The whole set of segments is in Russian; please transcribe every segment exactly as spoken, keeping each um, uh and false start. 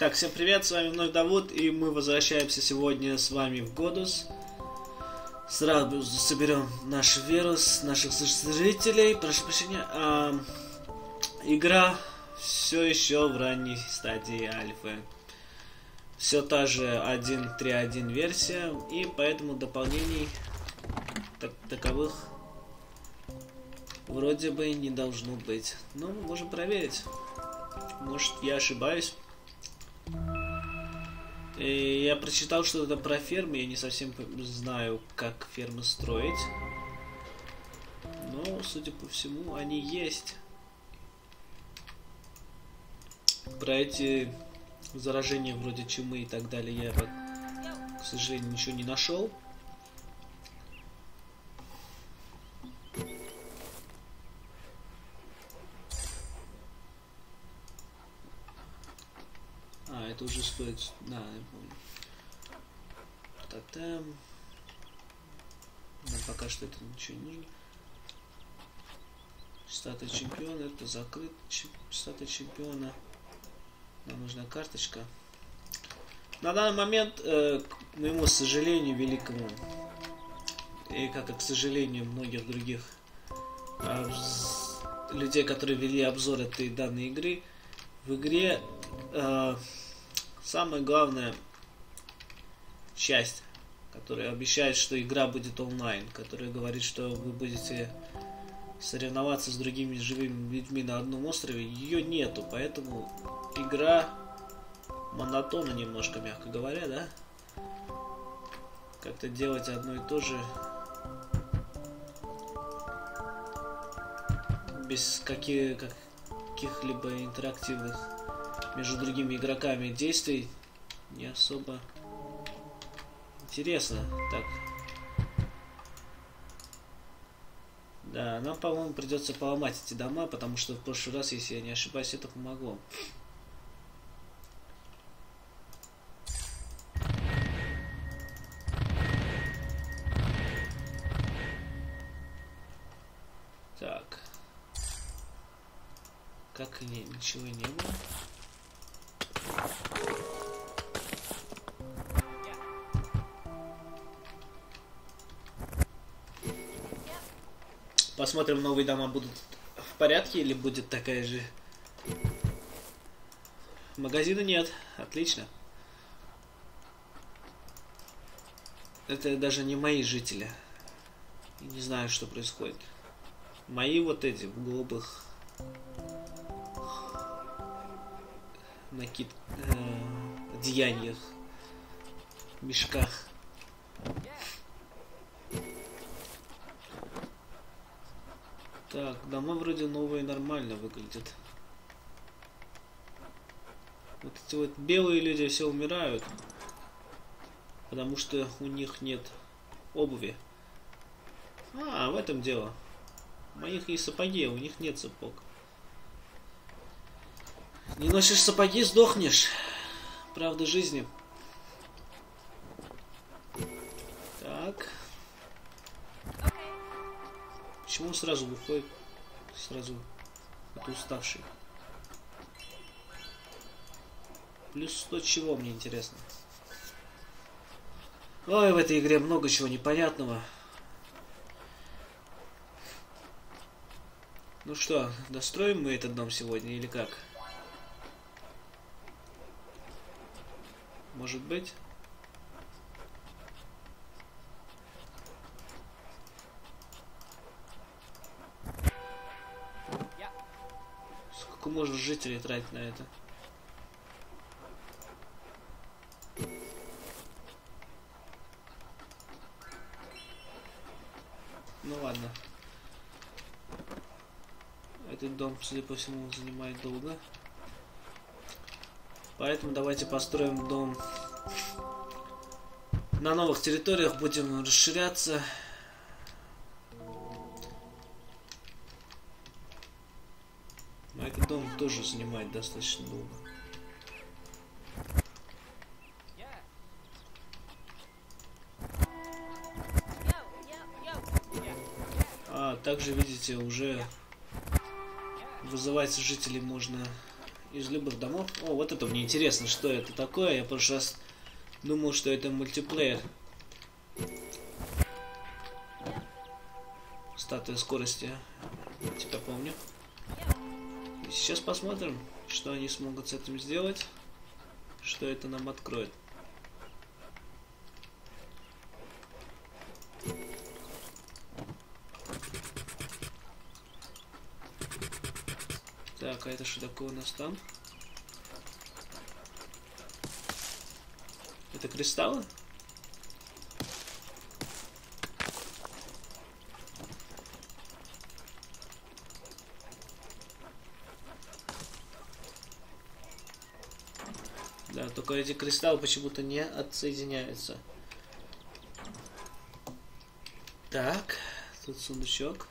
Так, всем привет, с вами вновь Давуд, и мы возвращаемся сегодня с вами в Годус. Сразу соберем наш вирус, наших зрителей, прошу прощения. А, игра все еще в ранней стадии альфы. Все та же один точка три точка один версия, и поэтому дополнений так, таковых вроде бы не должно быть. Но мы можем проверить. Может, я ошибаюсь. И я прочитал что-то про фермы, я не совсем знаю, как фермы строить. Но, судя по всему, они есть. Про эти заражения вроде чумы и так далее я, к сожалению, ничего не нашел. А, это уже стоит... Да, я помню. Тотем. Но пока что это ничего не нужно. Статуя чемпиона. Это закрыт. Статуя чемпиона. Нам нужна карточка. На данный момент, э, к моему сожалению, великому, и как и к сожалению многих других э, людей, которые вели обзор этой данной игры, в игре э, самая главная часть, которая обещает, что игра будет онлайн, которая говорит, что вы будете соревноваться с другими живыми людьми на одном острове, ее нету, поэтому игра монотонна немножко, мягко говоря, да? Как-то делать одно и то же без каких, каких-либо интерактивных между другими игроками действий не особо интересно. Так. Да, нам, по-моему, придется поломать эти дома, потому что в прошлый раз, если я не ошибаюсь, это помогло. Так. Как и не, ничего и не было. Посмотрим, новые дома будут в порядке или будет такая же. Магазина нет. Отлично. Это даже не мои жители. Не знаю, что происходит. Мои вот эти в голубых накид э, одеяниях, мешках. Так, дома вроде новые нормально выглядят. Вот эти вот белые люди все умирают, потому что у них нет обуви. А, в этом дело. У моих есть сапоги, а у них нет сапог. Не носишь сапоги, сдохнешь. Правда жизни. Так. Почему он сразу выходит? Сразу это уставший. Плюс сто чего, мне интересно. Ой, в этой игре много чего непонятного. Ну что, достроим мы этот дом сегодня или как? Может быть? Сколько можно жителей тратить на это? Ну ладно. Этот дом, судя по всему, занимает долго. Поэтому давайте построим дом на новых территориях, будем расширяться. Но этот дом тоже занимает достаточно долго. А также, видите, уже вызывать жителей можно из любых домов. О, вот это мне интересно, что это такое. Я в прошлый раз думал, что это мультиплеер. Статуя скорости. Теперь помню. И сейчас посмотрим, что они смогут с этим сделать. Что это нам откроет. Так, а это что такое у нас там? Это кристаллы? Да, только эти кристаллы почему-то не отсоединяются. Так, тут сундучок.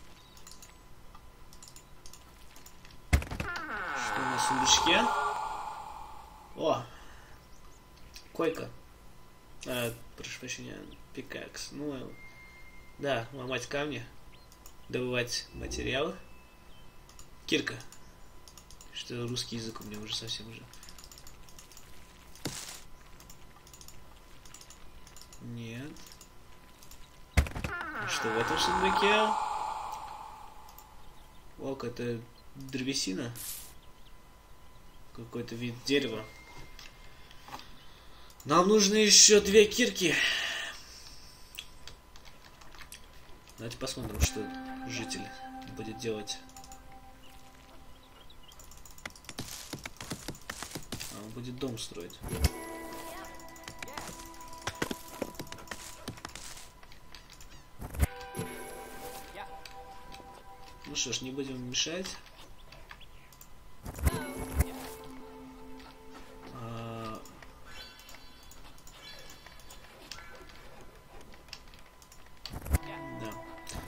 Что у нас в сундучке? О! Койка. А, прошу прощения, пикакс. Ну, да, ломать камни. Добывать материалы. Кирка. Что русский язык у меня уже совсем уже. Нет. А что в этом сундуке? Ок, это древесина. Какой-то вид дерева. Нам нужны еще две кирки. Давайте посмотрим, что житель будет делать. А, он будет дом строить. Ну что ж, не будем мешать. А... Да.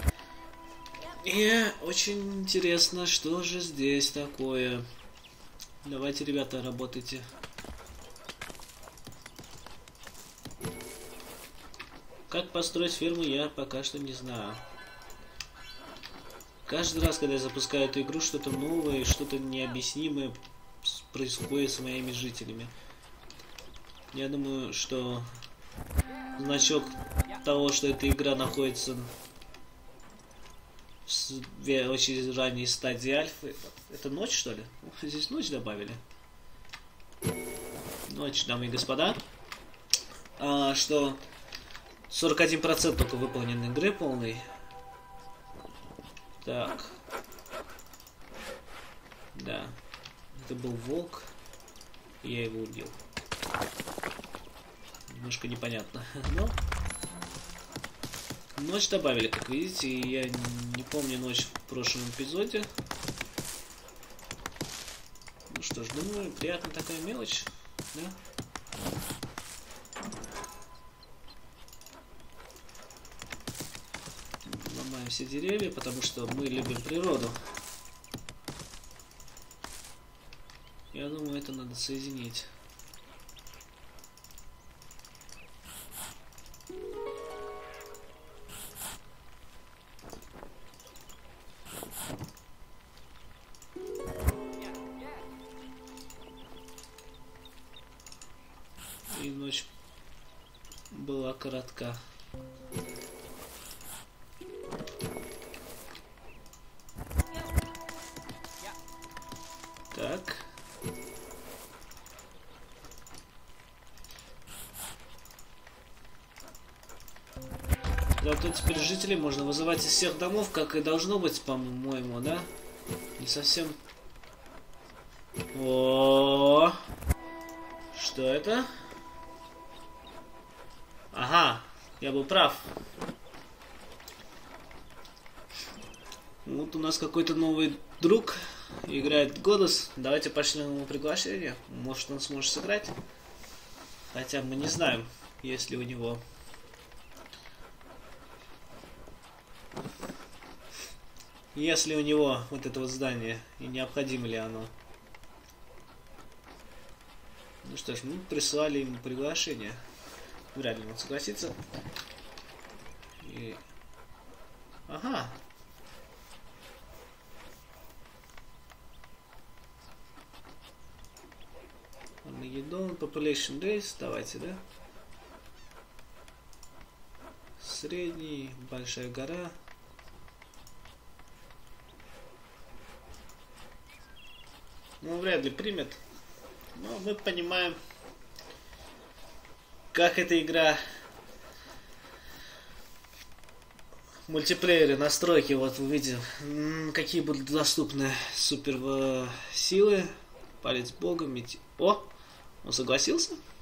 И очень интересно, что же здесь такое. Давайте, ребята, работайте. Как построить ферму, я пока что не знаю. Каждый раз, когда я запускаю эту игру, что-то новое, что-то необъяснимое происходит с моими жителями. Я думаю, что значок того, что эта игра находится в очень ранней стадии альфы. Это ночь, что ли? Здесь ночь добавили. Ночь, дамы и господа. А, что сорок один процент только выполнен игры полный. Так. Да. Это был волк. И я его убил. Немножко непонятно. Но ночь добавили, как видите. И я не помню ночь в прошлом эпизоде. Ну что ж, думаю, приятная такая мелочь. Да? Ломаем все деревья, потому что мы любим природу. Я думаю, это надо соединить. И ночь была коротка. Так. Зато теперь жителей можно вызывать из всех домов, как и должно быть, по-моему, да? Не совсем. О, что это? Ага, я был прав. Вот у нас какой-то новый друг играет голос. Давайте пошлем ему приглашение. Может, он сможет сыграть. Хотя мы не знаем, есть ли у него. Если у него вот это вот здание, и необходимо ли оно. Ну что ж, мы прислали ему приглашение. Вряд ли он согласится. И... Ага. Армагеддон, Population Days, давайте, да? Средний, Большая гора. Ну, вряд ли примет. Но мы понимаем, как эта игра в мультиплеере, настройки, вот вы видите, какие будут доступны супер силы, палец бога, мети... О, он согласился?